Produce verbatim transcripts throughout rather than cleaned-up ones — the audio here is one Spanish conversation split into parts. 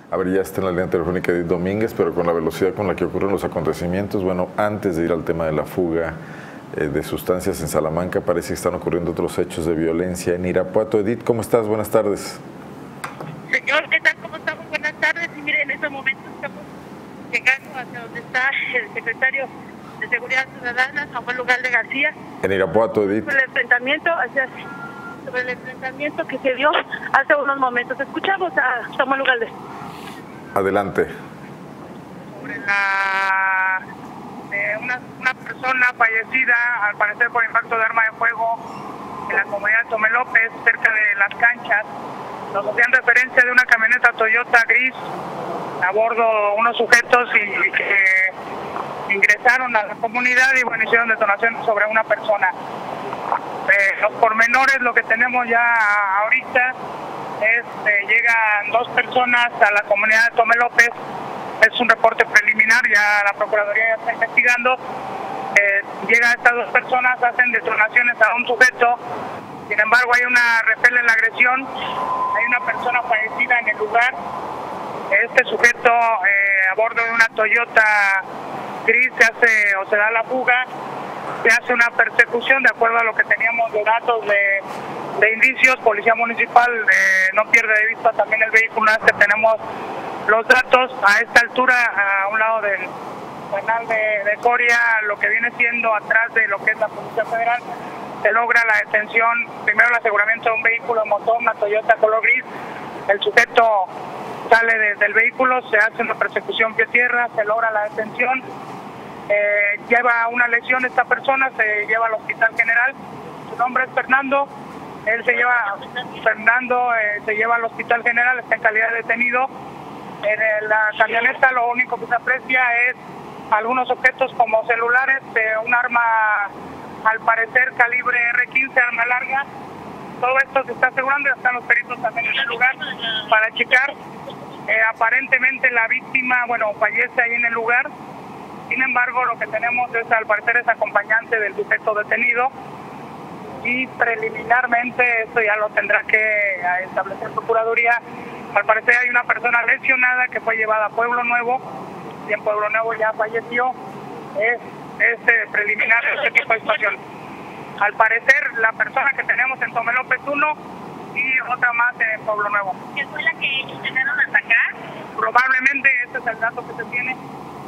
A ver, ya está en la línea telefónica Edith Domínguez, pero con la velocidad con la que ocurren los acontecimientos, bueno, antes de ir al tema de la fuga eh, de sustancias en Salamanca, parece que están ocurriendo otros hechos de violencia en Irapuato. Edith, ¿cómo estás? Buenas tardes. Señor, ¿qué tal? ¿Cómo estamos? Buenas tardes. Y mire, en este momento estamos llegando hacia donde está el secretario de Seguridad Ciudadana, Samuel Ugalde García. En Irapuato, Edith. Sobre el enfrentamiento, hacia, sobre el enfrentamiento que se dio hace unos momentos. Escuchamos a Samuel Ugalde. Adelante. Sobre la eh, una, una persona fallecida, al parecer por impacto de arma de fuego, en la comunidad de Tomé López, cerca de las canchas. Nos hacían referencia de una camioneta Toyota gris, a bordo unos sujetos y, y que ingresaron a la comunidad y bueno, hicieron detonaciones sobre una persona. Eh, los pormenores, lo que tenemos ya ahorita es, eh, llegan dos personas a la comunidad de Tomé López, es un reporte preliminar, ya la Procuraduría ya está investigando, eh, llegan estas dos personas, hacen detonaciones a un sujeto, sin embargo hay una, repele la agresión, hay una persona fallecida en el lugar, este sujeto eh, a bordo de una Toyota gris se hace o se da la fuga, se hace una persecución de acuerdo a lo que teníamos de datos de, de indicios. Policía Municipal eh, no pierde de vista también el vehículo, que tenemos los datos a esta altura, a un lado del canal de, de Coria, lo que viene siendo atrás de lo que es la Policía Federal, se logra la detención, primero el aseguramiento de un vehículo de motor, una Toyota color gris, el sujeto sale de, del vehículo, se hace una persecución pie-tierra, se logra la detención, eh, lleva una lesión esta persona, se lleva al Hospital General, su nombre es Fernando, él se lleva, Fernando eh, se lleva al Hospital General, está en calidad de detenido. En la camioneta lo único que se aprecia es algunos objetos como celulares, eh, un arma al parecer calibre erre quince, arma larga. Todo esto se está asegurando, ya están los peritos también en el lugar para checar. Eh, aparentemente la víctima, bueno, fallece ahí en el lugar. Sin embargo, lo que tenemos es, al parecer, es acompañante del sujeto detenido. Y preliminarmente, esto ya lo tendrá que establecer Procuraduría. Al parecer hay una persona lesionada que fue llevada a Pueblo Nuevo, y en Pueblo Nuevo ya falleció. Es, es eh, preliminar este tipo de situación. Al parecer, la persona que tenemos en Tomé López uno y otra más en Pueblo Nuevo. ¿Qué fue la que ellos intentaron atacar? Probablemente ese es el dato que se tiene.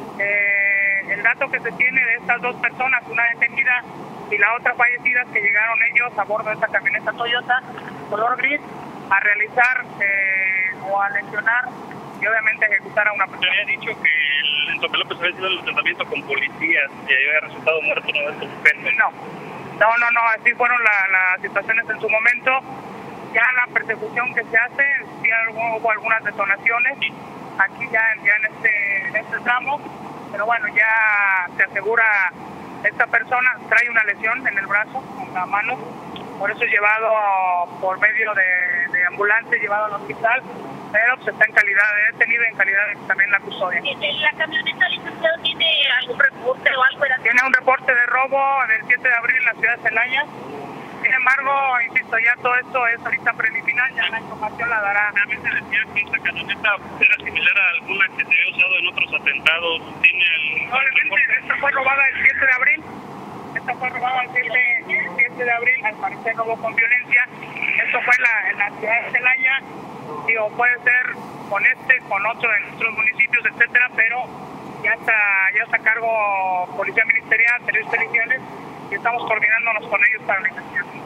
Eh, el dato que se tiene de estas dos personas, una detenida y la otra fallecida, que llegaron ellos a bordo de esta camioneta Toyota color gris a realizar eh, o a lesionar y obviamente ejecutar a una persona. Se había dicho que el, en Tomé López había sido el enfrentamiento con policías y había resultado muerto uno de estos sujetos. No, no, no, no, así fueron la, las situaciones en su momento. Ya la persecución que se hace, sí hubo algunas detonaciones, aquí ya, ya en, este, en este tramo, pero bueno, ya se asegura, esta persona trae una lesión en el brazo, en la mano, por eso es llevado por medio de, de ambulancia, llevado al hospital, pero pues está en calidad de detenido y en calidad de también la custodia. ¿La camioneta, licenciado, tiene algún reporte o algo? Tiene un reporte de robo del siete de abril en la ciudad de Celaya. Sin embargo, insisto, ya todo esto es ahorita preliminar, ya la información la dará. También se decía que esta camioneta era similar a alguna que se había usado en otros atentados. ¿Tiene el, Probablemente esta fue robada el siete de abril. Esta fue robada el siete de abril, al parecer no hubo con violencia. Esto fue en la, en la ciudad de Celaya. Digo, puede ser con este, con otro de nuestros municipios, etcétera, pero ya está, ya está a cargo Policía Ministerial, Servicios Periciales, y estamos coordinándonos con ellos para la investigación.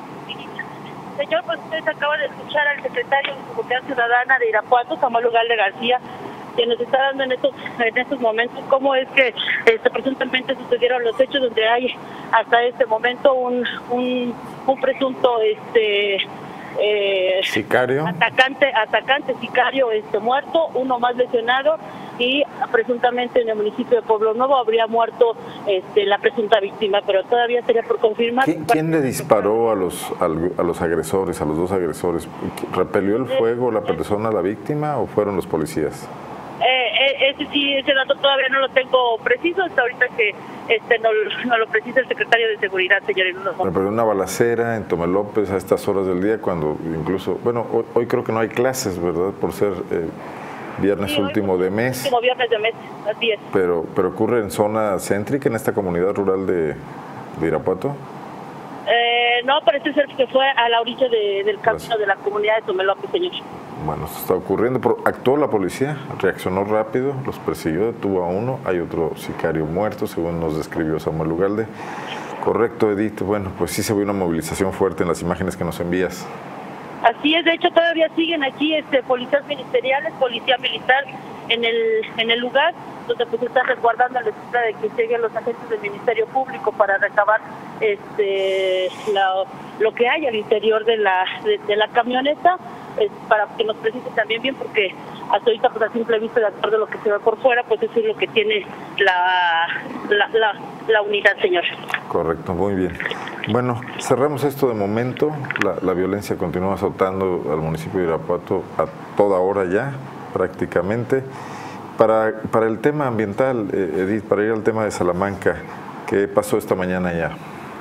Señor, pues usted acaba de escuchar al secretario de Seguridad Ciudadana de Irapuato, Samuel Ugalde García, que nos está dando en estos, en estos momentos cómo es que este, presuntamente sucedieron los hechos, donde hay hasta este momento un, un, un presunto este eh, sicario, atacante, atacante sicario este muerto, uno más lesionado, y presuntamente en el municipio de Pueblo Nuevo habría muerto este, la presunta víctima, pero todavía sería por confirmar. ¿Quién, quién le disparó a los a los agresores, a los dos agresores? ¿Repelió el fuego la persona, la víctima, o fueron los policías? Eh, ese sí, ese dato todavía no lo tengo preciso, hasta ahorita que este no, no lo precisa el secretario de Seguridad, señor. Pero una balacera en Tomé López a estas horas del día, cuando incluso, bueno, hoy, hoy creo que no hay clases, ¿verdad? Por ser eh, Viernes Sí, hoy, último de mes. Último viernes de mes, así es. Pero, pero ocurre en zona céntrica, en esta comunidad rural de, de Irapuato. Eh, no, parece ser que fue a la orilla de, del camino Gracias. de la comunidad de Tomelópez, señor. Bueno, esto está ocurriendo, pero actuó la policía, reaccionó rápido, los persiguió, detuvo a uno, hay otro sicario muerto, según nos describió Samuel Ugalde. Correcto, Edith. Bueno, pues sí se ve una movilización fuerte en las imágenes que nos envías. Así es, de hecho todavía siguen aquí este, policías ministeriales, policía militar en el en el lugar, donde pues están resguardando a la espera de que lleguen los agentes del Ministerio Público para recabar este la, lo que hay al interior de la de, de la camioneta, es para que nos precise también bien, porque hasta ahorita pues a simple vista, de acuerdo a lo que se ve por fuera, pues eso es lo que tiene la la, la, la unidad, señor. Correcto, muy bien. Bueno, cerramos esto de momento. La, la violencia continúa azotando al municipio de Irapuato a toda hora ya, prácticamente. Para, para el tema ambiental, eh, Edith, para ir al tema de Salamanca, ¿qué pasó esta mañana ya?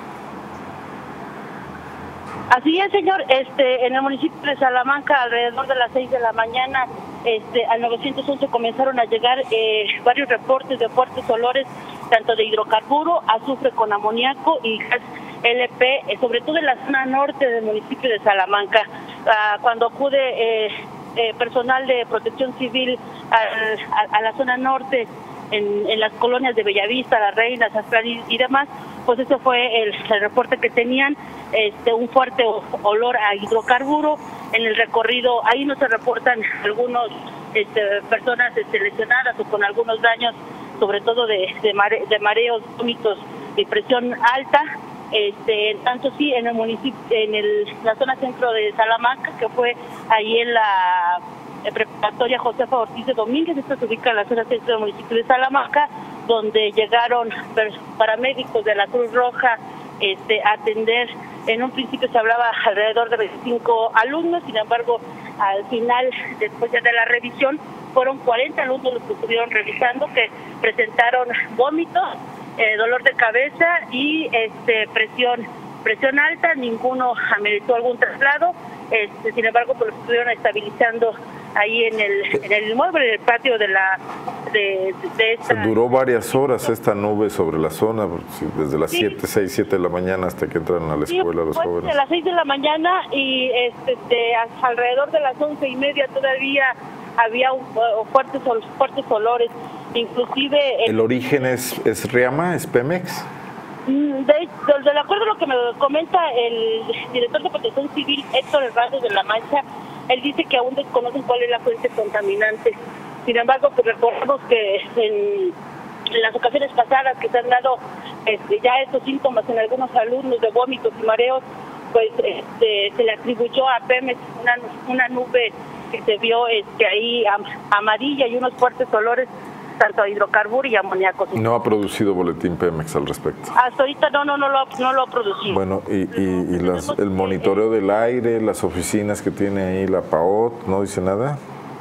Así es, señor. Este, en el municipio de Salamanca, alrededor de las seis de la mañana, este, al nueve once comenzaron a llegar eh, varios reportes de fuertes olores, tanto de hidrocarburo, azufre con amoníaco y gas L P, eh, sobre todo en la zona norte del municipio de Salamanca. Ah, cuando acude eh, eh, personal de protección civil a, a, a la zona norte, en, en las colonias de Bellavista, La Reina, Zafrán y, y demás, pues ese fue el, el reporte que tenían, este, un fuerte olor a hidrocarburo. En el recorrido ahí no se reportan algunos este, personas este, lesionadas o con algunos daños, sobre todo de, de, mare, de mareos, vómitos y presión alta. Este, tanto sí en el municipio, en el, la zona centro de Salamanca, que fue ahí en la eh, preparatoria Josefa Ortiz de Domínguez, esto se ubica en la zona centro del municipio de Salamanca, donde llegaron paramédicos de la Cruz Roja este, a atender. En un principio se hablaba alrededor de veinticinco alumnos, sin embargo, al final, después ya de la revisión, fueron cuarenta alumnos los que estuvieron revisando, que presentaron vómitos, eh, dolor de cabeza y este, presión presión alta. Ninguno ameritó algún traslado, este, sin embargo, pues los estuvieron estabilizando ahí en el en el inmueble, en el patio de la de, de esta. Duró varias horas esta nube sobre la zona, desde las sí. siete, seis, siete de la mañana hasta que entran a la escuela sí, los pues, jóvenes. De las seis de la mañana y este, de, alrededor de las once y media todavía había un, uh, fuertes fuertes olores, inclusive. ¿El, ¿El origen es, es Riama, es Pemex? De, de, de acuerdo a lo que me comenta el director de Protección Civil, Héctor Hernández de la Mancha, él dice que aún desconocen cuál es la fuente contaminante. Sin embargo, pues recordemos que en, en las ocasiones pasadas que se han dado este, ya estos síntomas en algunos alumnos de vómitos y mareos, pues este, se le atribuyó a Pemex una, una nube que se vio este, ahí am, amarilla y unos fuertes olores, tanto a hidrocarburo y amoníaco. No ha producido boletín Pemex al respecto. Hasta ahorita no, no, no lo, no lo ha producido. Bueno, y, y, y las, el monitoreo del aire, las oficinas que tiene ahí la P A O T, ¿no dice nada?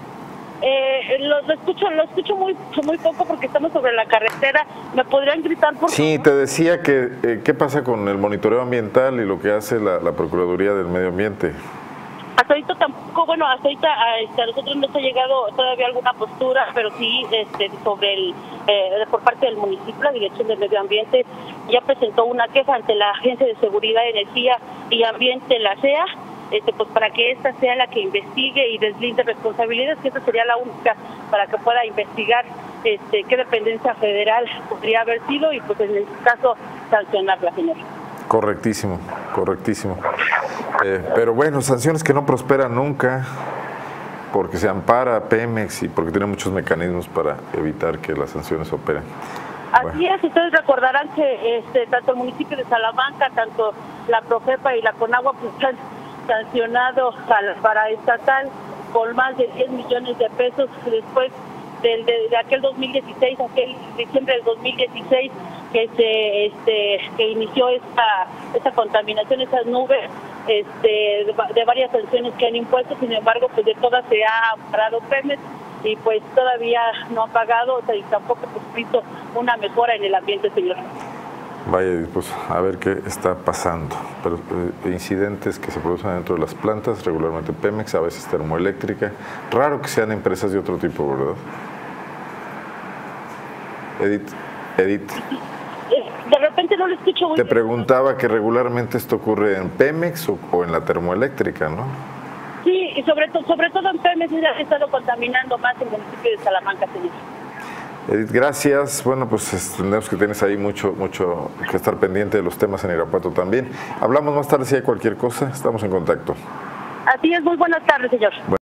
Eh, lo, lo escucho, lo escucho muy, muy poco porque estamos sobre la carretera. ¿Me podrían gritar por Sí, favor? te decía que eh, qué pasa con el monitoreo ambiental y lo que hace la, la Procuraduría del Medio Ambiente. Hasta ahorita tampoco, bueno, hasta ahorita a, este, a nosotros no se ha llegado todavía alguna postura, pero sí este, sobre el, eh, por parte del municipio, la Dirección del Medio Ambiente ya presentó una queja ante la Agencia de Seguridad, Energía y Ambiente, la C E A, este, pues para que esta sea la que investigue y deslinde responsabilidades, que esta sería la única para que pueda investigar este, qué dependencia federal podría haber sido y pues en este caso sancionarla, señora. Correctísimo, correctísimo. Eh, pero bueno, sanciones que no prosperan nunca, porque se ampara a Pemex y porque tiene muchos mecanismos para evitar que las sanciones operen. Así Bueno. es, ustedes recordarán que este, tanto el municipio de Salamanca, tanto la Profepa y la Conagua pues, han sancionado al paraestatal con más de diez millones de pesos después del, de, de aquel dos mil dieciséis, aquel diciembre del dos mil dieciséis, que se este que inició esta esta contaminación, esas nubes este de, de varias sanciones que han impuesto. Sin embargo, pues de todas se ha amparado Pemex y pues todavía no ha pagado, o sea, y tampoco ha visto una mejora en el ambiente, señor. Vaya, pues a ver qué está pasando. Pero eh, incidentes que se producen dentro de las plantas, regularmente Pemex, a veces termoeléctrica. Raro que sean empresas de otro tipo, ¿verdad? Edith, Edith. De repente no lo escucho muy Te bien. preguntaba que regularmente esto ocurre en Pemex o, o en la termoeléctrica, ¿no? Sí, y sobre, to sobre todo en Pemex ya ha estado contaminando más el municipio de Salamanca, señor. Edith, gracias. Bueno, pues entendemos que tienes ahí mucho, mucho que estar pendiente de los temas en Irapuato también. Hablamos más tarde si hay cualquier cosa, estamos en contacto. Así es, muy buenas tardes, señor. Bueno.